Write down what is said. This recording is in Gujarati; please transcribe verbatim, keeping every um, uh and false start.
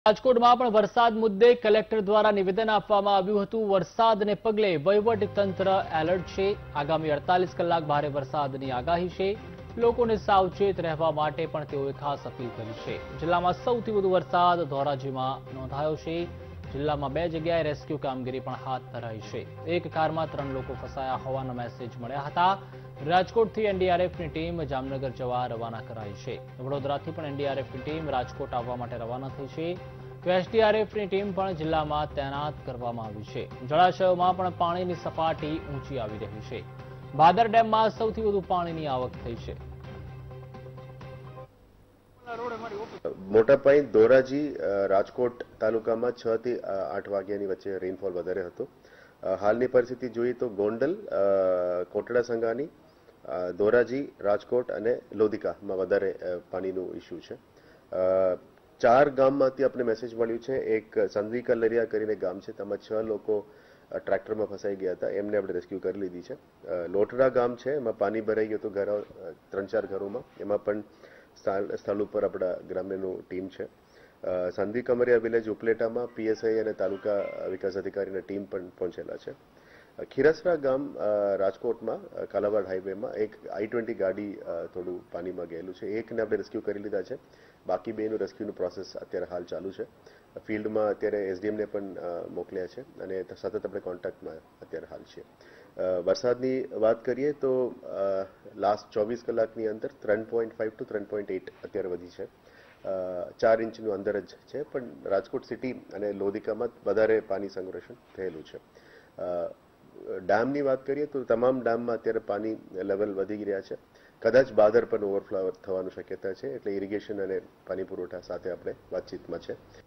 રાજકોટમાં પણ વરસાદ મુદ્દે કલેક્ટર દ્વારા નિવેદન આપવામાં આવ્યું હતું। વરસાદને પગલે વહીવટીતંત્ર એલર્ટ છે। આગામી અડતાલીસ કલાક ભારે વરસાદની આગાહી છે। લોકોને સાવચેત રહેવા માટે પણ તેઓએ ખાસ અપીલ કરી છે। જિલ્લામાં સૌથી વધુ વરસાદ ધોરાજીમાં નોંધાયો છે। જિલ્લામાં બે જગ્યાએ રેસ્ક્યુ કામગીરી પણ હાથ ધરાઈ છે। એક કારમાં ત્રણ લોકો ફસાયા હોવાના મેસેજ મળ્યા હતા। રાજકોટથી એનડીઆરએફની ટીમ જામનગર જવા રવાના કરાઈ છે। વડોદરાથી પણ એનડીઆરએફની ટીમ રાજકોટ આવવા માટે રવાના થઈ છે। તો એસડીઆરએફની ટીમ પણ જિલ્લામાં તૈનાત કરવામાં આવી છે। જળાશયોમાં પણ પાણીની સપાટી ઊંચી આવી રહી છે। ભાદર ડેમમાં સૌથી વધુ પાણીની આવક થઈ છે। મોટા પાયે ધોરાજી રાજકોટ તાલુકામાં છ થી આઠ વાગ્યાની વચ્ચે રેનફોલ વધારે હતો। હાલની પરિસ્થિતિ જોઈએ તો ગોંડલ, કોટડા સંગાની, ધોરાજી, રાજકોટ અને લોધિકામાં વધારે પાણીનું ઇસ્યુ છે। ચાર ગામમાંથી આપણે મેસેજ મળ્યું છે। એક સંધી કલરિયા કરીને ગામ છે, તેમાં છ લોકો ટ્રેક્ટરમાં ફસાઈ ગયા હતા, એમને આપણે રેસ્ક્યુ કરી લીધી છે। લોટડા ગામ છે, એમાં પાણી ભરાઈ ગયું હતું ઘરો ત્રણ ચાર ઘરોમાં, એમાં પણ સ્થળ ઉપર આપણા ગ્રામ્યનું ટીમ છે। સંધી કમરિયા વિલેજ ઉપલેટામાં પીએસઆઈ અને તાલુકા વિકાસ અધિકારીની ટીમ પણ પહોંચેલા છે। ખીરસરા ગામ રાજકોટમાં કાલાવાડ હાઈવેમાં એક આઈ ટ્વેન્ટી ગાડી થોડું પાણીમાં ગયેલું છે, એકને આપણે રેસ્ક્યુ કરી લીધા છે। બાકી બેનું રેસ્ક્યુનું પ્રોસેસ અત્યારે હાલ ચાલુ છે। ફિલ્ડમાં અત્યારે એસડીએમને પણ મોકલ્યા છે અને સતત આપણે કોન્ટેક્ટમાં અત્યારે હાલ છીએ। વરસાદની વાત કરીએ તો લાસ્ટ ચોવીસ કલાકની અંદર ત્રણ પોઈન્ટ ફાઈવ ટુ ત્રણ પોઈન્ટ એટ અત્યારે વધી છે। ચાર ઇંચનું અંદર જ છે, પણ રાજકોટ સિટી અને લોધિકામાં વધારે પાણી સંગ્રહણ થયેલું છે। ડેમની વાત કરીએ તો તમામ ડેમમાં અત્યારે પાણી લેવલ વધી રહ્યા છે। કદાચ બાદર પણ ઓવરફ્લો થવાની શક્યતા છે, એટલે ઇરિગેશન અને પાણી પુરવઠા સાથે આપણે વાતચીતમાં છે।